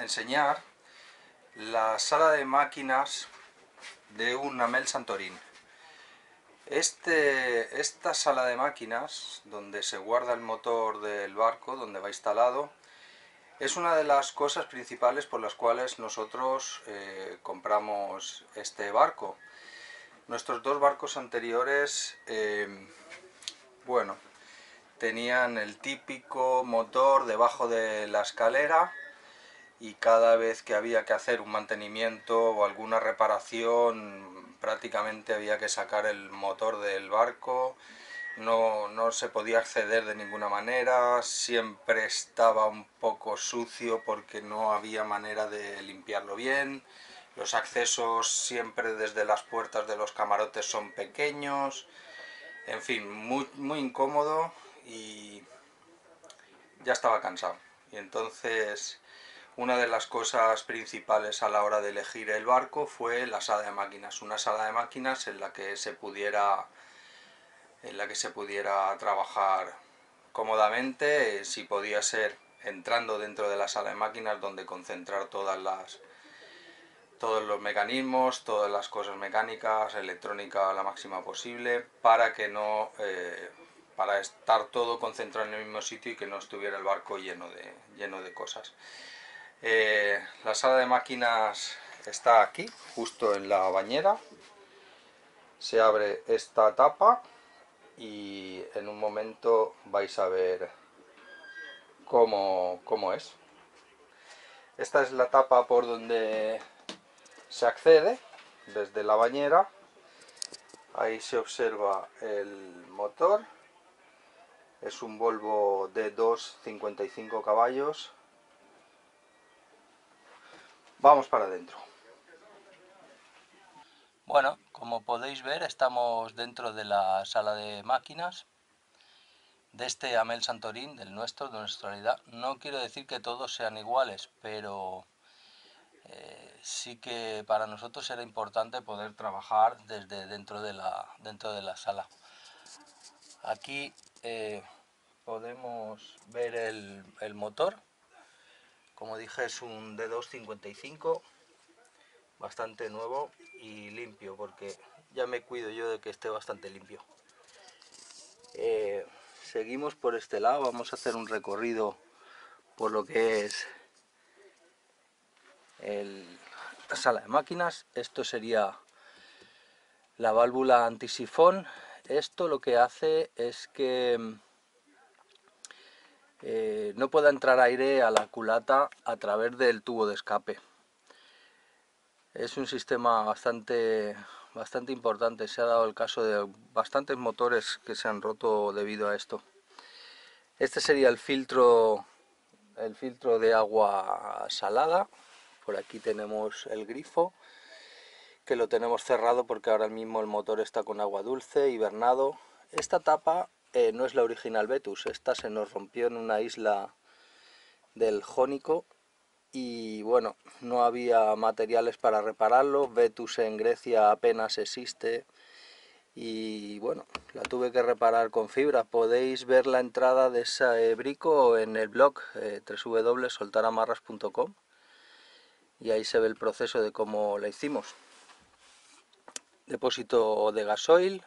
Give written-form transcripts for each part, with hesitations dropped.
enseñar la sala de máquinas de un Amel Santorin. Esta sala de máquinas, donde se guarda el motor del barco, donde va instalado, es una de las cosas principales por las cuales nosotros compramos este barco. Nuestros dos barcos anteriores, bueno, tenían el típico motor debajo de la escalera y cada vez que había que hacer un mantenimiento o alguna reparación prácticamente había que sacar el motor del barco. No se podía acceder de ninguna manera, siempre estaba un poco sucio porque no había manera de limpiarlo bien. Los accesos siempre desde las puertas de los camarotes son pequeños. En fin, muy incómodo y ya estaba cansado. Y entonces una de las cosas principales a la hora de elegir el barco fue la sala de máquinas. Una sala de máquinas en la que se pudiera trabajar cómodamente, si podía ser entrando dentro de la sala de máquinas donde concentrar todos los mecanismos, todas las cosas mecánicas, electrónica a la máxima posible, para que para estar todo concentrado en el mismo sitio y que no estuviera el barco lleno de cosas. La sala de máquinas está aquí, justo en la bañera. Se abre esta tapa y en un momento vais a ver cómo es. Esta es la tapa por donde se accede desde la bañera. Ahí se observa el motor. Es un Volvo D2 55 caballos. Vamos para adentro. Bueno, como podéis ver, estamos dentro de la sala de máquinas de este Amel Santorin, de nuestra unidad. No quiero decir que todos sean iguales, pero sí que para nosotros era importante poder trabajar desde dentro de la sala. Aquí podemos ver el motor. Como dije, es un D2 55, bastante nuevo y limpio, porque ya me cuido yo de que esté bastante limpio. Seguimos por este lado, vamos a hacer un recorrido por lo que es la sala de máquinas. Esto sería la válvula antisifón. Esto lo que hace es que no pueda entrar aire a la culata a través del tubo de escape. Es un sistema bastante importante. Se ha dado el caso de bastantes motores que se han roto debido a esto. Este sería el filtro de agua salada. Por aquí tenemos el grifo, que lo tenemos cerrado porque ahora mismo el motor está con agua dulce, hibernado. Esta tapa no es la original Vetus, esta se nos rompió en una isla del Jónico y bueno, no había materiales para repararlo. Vetus en Grecia apenas existe y bueno, la tuve que reparar con fibra. Podéis ver la entrada de ese brico en el blog www.soltaramarras.com y ahí se ve el proceso de cómo la hicimos. Depósito de gasoil.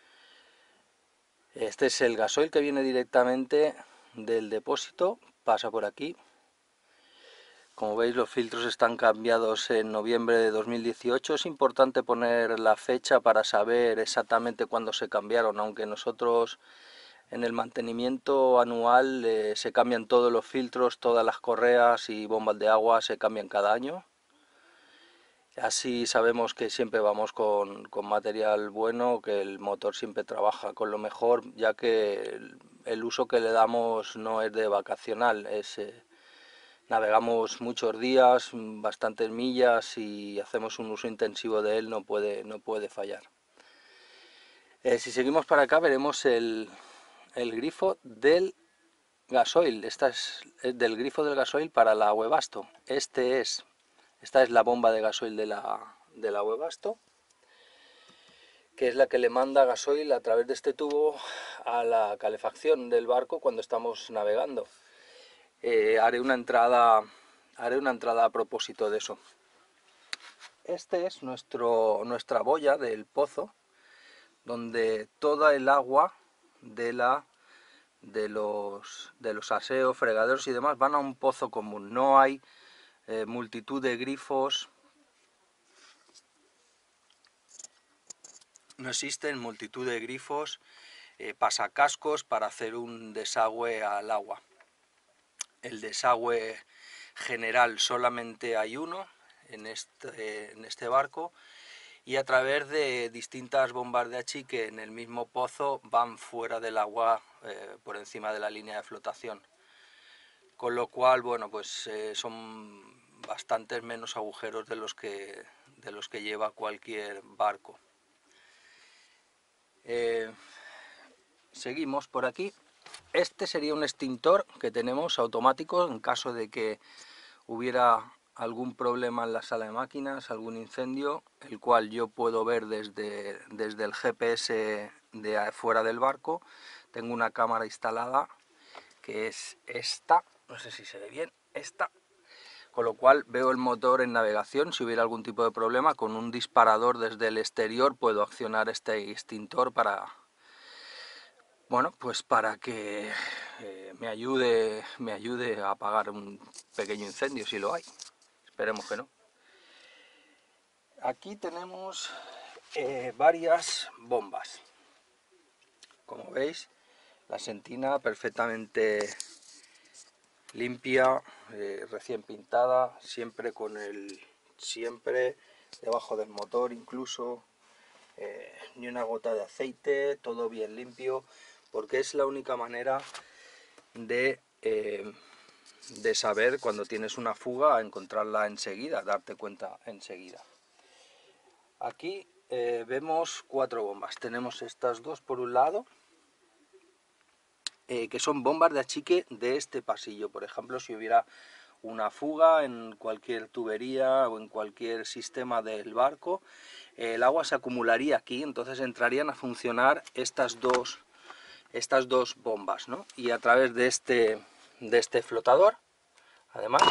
Este es el gasoil que viene directamente del depósito, pasa por aquí. Como veis, los filtros están cambiados en noviembre de 2018. Es importante poner la fecha para saber exactamente cuándo se cambiaron, aunque nosotros en el mantenimiento anual se cambian todos los filtros, todas las correas y bombas de agua se cambian cada año. Así sabemos que siempre vamos con material bueno, que el motor siempre trabaja con lo mejor, ya que el uso que le damos no es de vacacional, navegamos muchos días, bastantes millas y hacemos un uso intensivo de él, no puede fallar. Si seguimos para acá veremos el grifo del gasoil. Esta es del grifo del gasoil para la Webasto. Esta es la bomba de gasoil de la Webasto, que es la que le manda gasoil a través de este tubo a la calefacción del barco cuando estamos navegando. Haré una entrada haré una entrada a propósito de eso. Este es nuestra boya del pozo, donde toda el agua de los aseos, fregaderos y demás van a un pozo común. No hay multitud de grifos, no existen multitud de grifos, pasacascos para hacer un desagüe al agua. El desagüe general solamente hay uno en este barco, y a través de distintas bombas de achique en el mismo pozo van fuera del agua por encima de la línea de flotación. Con lo cual, bueno, pues son bastantes menos agujeros de los que lleva cualquier barco. Seguimos por aquí. Este sería un extintor que tenemos automático en caso de que hubiera algún problema en la sala de máquinas, algún incendio, el cual yo puedo ver desde el GPS de afuera del barco. Tengo una cámara instalada que es esta, no sé si se ve bien, esta, con lo cual veo el motor en navegación. Si hubiera algún tipo de problema, con un disparador desde el exterior puedo accionar este extintor para, bueno, pues para que me ayude a apagar un pequeño incendio si lo hay. Esperemos que no. Aquí tenemos varias bombas. Como veis, la sentina perfectamente limpia, recién pintada, siempre debajo del motor incluso, ni una gota de aceite, todo bien limpio, porque es la única manera de saber cuando tienes una fuga, encontrarla enseguida, darte cuenta enseguida. Aquí vemos 4 bombas. Tenemos estas dos por un lado, que son bombas de achique de este pasillo. Por ejemplo, si hubiera una fuga en cualquier tubería o en cualquier sistema del barco, el agua se acumularía aquí, entonces entrarían a funcionar estas dos bombas, ¿no? Y a través de este flotador, además,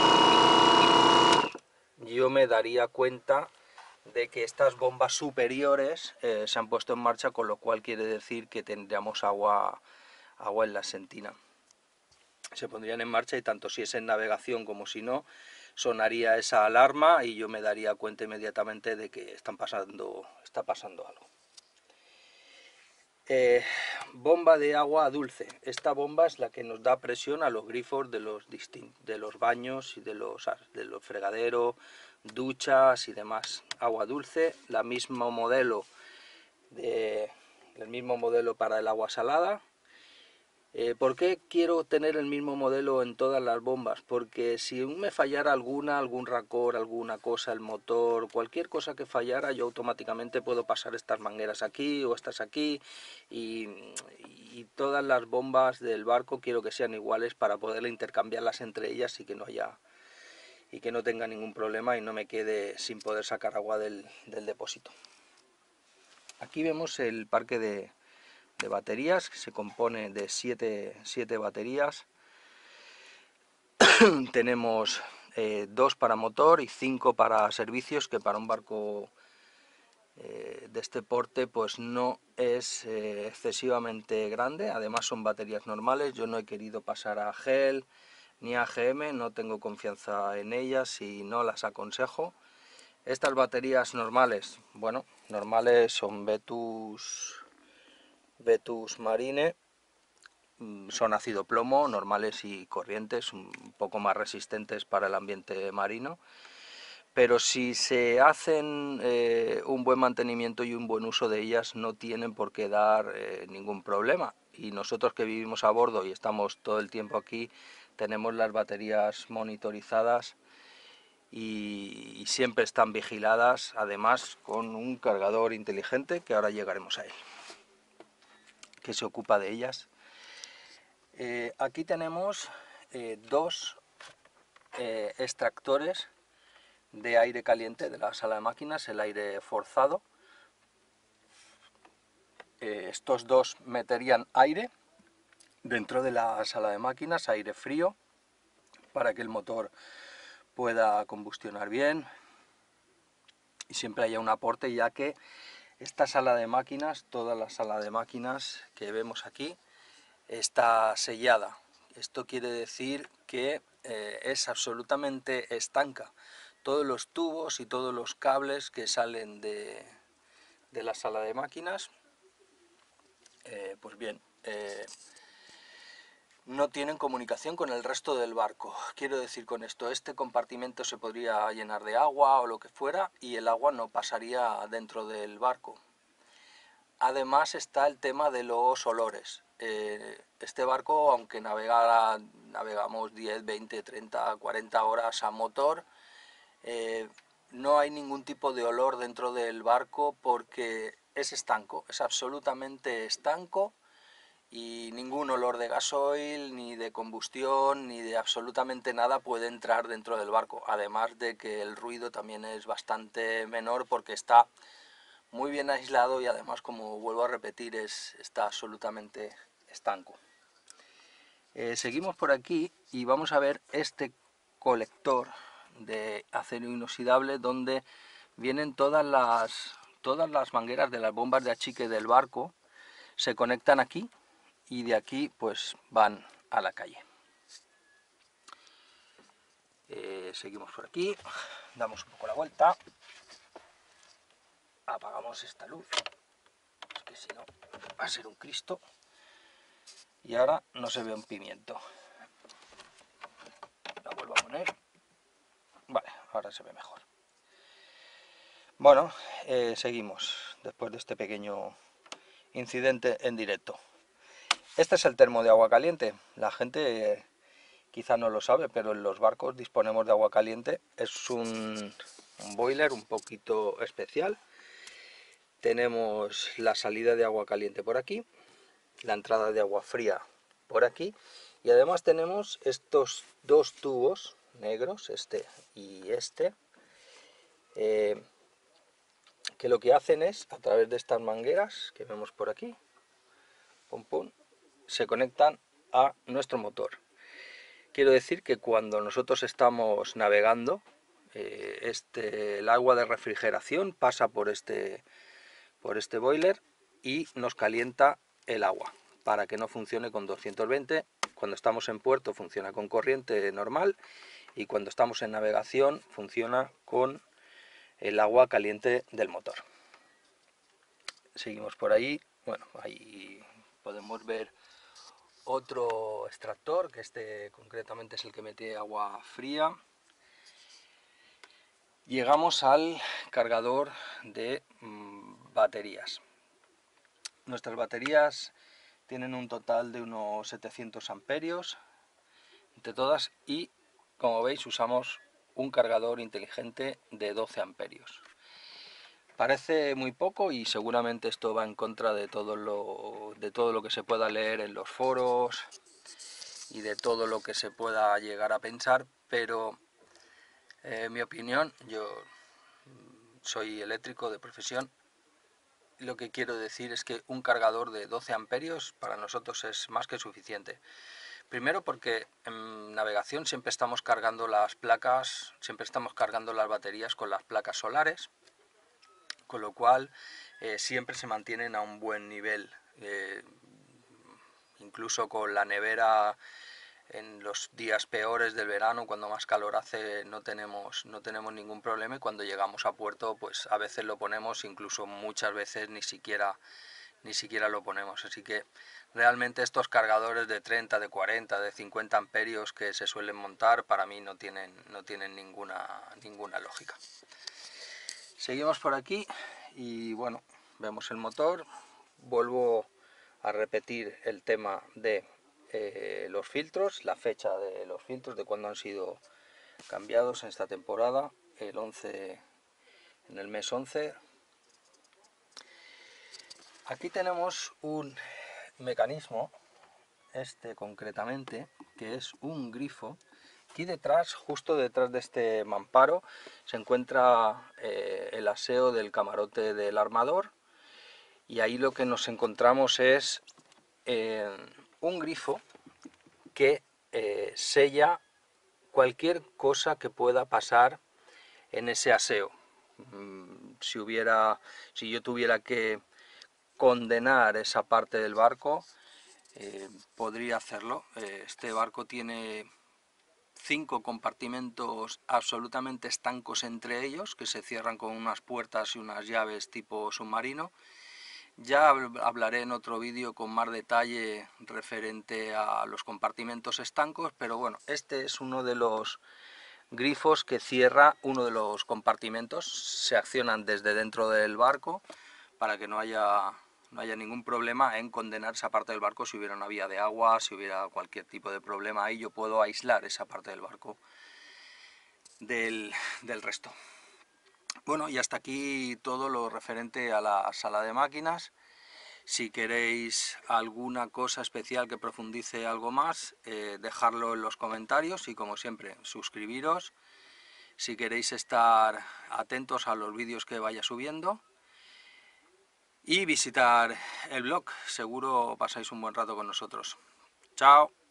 yo me daría cuenta de que estas bombas superiores se han puesto en marcha, con lo cual quiere decir que tendríamos agua en la sentina. Se pondrían en marcha y tanto si es en navegación como si no, sonaría esa alarma y yo me daría cuenta inmediatamente de que está pasando algo. Bomba de agua dulce. Esta bomba es la que nos da presión a los grifos de los baños y de los fregaderos, duchas y demás. Agua dulce, el mismo modelo para el agua salada. ¿Por qué quiero tener el mismo modelo en todas las bombas? Porque si me fallara algún racor, alguna cosa, el motor, cualquier cosa que fallara, yo automáticamente puedo pasar estas mangueras aquí o estas aquí, y todas las bombas del barco quiero que sean iguales para poder intercambiarlas entre ellas y que no tenga ningún problema y no me quede sin poder sacar agua del depósito. Aquí vemos el parque de baterías, que se compone de 7 baterías. Tenemos 2 para motor y 5 para servicios, que para un barco de este porte pues no es excesivamente grande. Además son baterías normales. Yo no he querido pasar a GEL ni a GM, no tengo confianza en ellas y no las aconsejo. Estas baterías normales, bueno, normales son Vetus Marine, son ácido plomo, normales y corrientes, un poco más resistentes para el ambiente marino, pero si se hacen un buen mantenimiento y un buen uso de ellas, no tienen por qué dar ningún problema. Y nosotros que vivimos a bordo y estamos todo el tiempo aquí, tenemos las baterías monitorizadas y siempre están vigiladas, además con un cargador inteligente, que ahora llegaremos a él, que se ocupa de ellas. Aquí tenemos 2 extractores de aire caliente de la sala de máquinas, el aire forzado. Estos 2 meterían aire dentro de la sala de máquinas, aire frío, para que el motor pueda combustionar bien y siempre haya un aporte, ya que esta sala de máquinas, toda la sala de máquinas que vemos aquí, está sellada. Esto quiere decir que es absolutamente estanca. Todos los tubos y todos los cables que salen de la sala de máquinas, pues bien, no tienen comunicación con el resto del barco. Quiero decir con esto, este compartimento se podría llenar de agua o lo que fuera y el agua no pasaría dentro del barco. Además está el tema de los olores. Este barco, aunque navegamos 10, 20, 30, 40 horas a motor, no hay ningún tipo de olor dentro del barco porque es estanco, es absolutamente estanco, y ningún olor de gasoil, ni de combustión, ni de absolutamente nada puede entrar dentro del barco. Además de que el ruido también es bastante menor porque está muy bien aislado y además, como vuelvo a repetir, está absolutamente estanco. Seguimos por aquí y vamos a ver este colector de acero inoxidable donde vienen todas las mangueras de las bombas de achique del barco, se conectan aquí y de aquí pues van a la calle. Seguimos por aquí, damos un poco la vuelta, apagamos esta luz, es que si no va a ser un Cristo, y ahora no se ve un pimiento. La vuelvo a poner, vale, ahora se ve mejor. Bueno, seguimos después de este pequeño incidente en directo. Este es el termo de agua caliente. La gente quizá no lo sabe, pero en los barcos disponemos de agua caliente. Es un boiler un poquito especial. Tenemos la salida de agua caliente por aquí, la entrada de agua fría por aquí, y además tenemos estos dos tubos negros, este y este, que lo que hacen es, a través de estas mangueras que vemos por aquí, pum, pum, se conectan a nuestro motor. Quiero decir que cuando nosotros estamos navegando, el agua de refrigeración pasa por este boiler y nos calienta el agua para que no funcione con 220. Cuando estamos en puerto funciona con corriente normal y cuando estamos en navegación funciona con el agua caliente del motor. Seguimos por ahí. Bueno, ahí podemos ver otro extractor, que este concretamente es el que mete agua fría. Llegamos al cargador de baterías. Nuestras baterías tienen un total de unos 700 amperios entre todas y, como veis, usamos un cargador inteligente de 12 amperios. Parece muy poco y seguramente esto va en contra de todo lo que se pueda leer en los foros y de todo lo que se pueda llegar a pensar, pero en mi opinión, yo soy eléctrico de profesión, lo que quiero decir es que un cargador de 12 amperios para nosotros es más que suficiente. Primero porque en navegación siempre estamos cargando las placas, siempre estamos cargando las baterías con las placas solares, con lo cual siempre se mantienen a un buen nivel. Incluso con la nevera en los días peores del verano, cuando más calor hace, no tenemos ningún problema, y cuando llegamos a puerto pues a veces lo ponemos, incluso muchas veces ni siquiera lo ponemos. Así que realmente estos cargadores de 30, de 40, de 50 amperios que se suelen montar, para mí no tienen ninguna lógica. Seguimos por aquí y bueno, vemos el motor. Vuelvo a repetir el tema de los filtros, la fecha de los filtros, de cuando han sido cambiados en esta temporada, en el mes 11. Aquí tenemos un mecanismo, este concretamente, que es un grifo. Aquí detrás, justo detrás de este mamparo, se encuentra el aseo del camarote del armador, y ahí lo que nos encontramos es un grifo que sella cualquier cosa que pueda pasar en ese aseo. Si yo tuviera que condenar esa parte del barco, podría hacerlo. Este barco tiene 5 compartimentos absolutamente estancos entre ellos, que se cierran con unas puertas y unas llaves tipo submarino. Ya hablaré en otro vídeo con más detalle referente a los compartimentos estancos, pero bueno, este es uno de los grifos que cierra uno de los compartimentos. Se accionan desde dentro del barco para que no haya ningún problema en condenar esa parte del barco. Si hubiera una vía de agua, si hubiera cualquier tipo de problema ahí, yo puedo aislar esa parte del barco del resto. Bueno, y hasta aquí todo lo referente a la sala de máquinas. Si queréis alguna cosa especial que profundice algo más, dejadlo en los comentarios y, como siempre, suscribiros si queréis estar atentos a los vídeos que vaya subiendo, y visitar el blog. Seguro pasáis un buen rato con nosotros. Chao.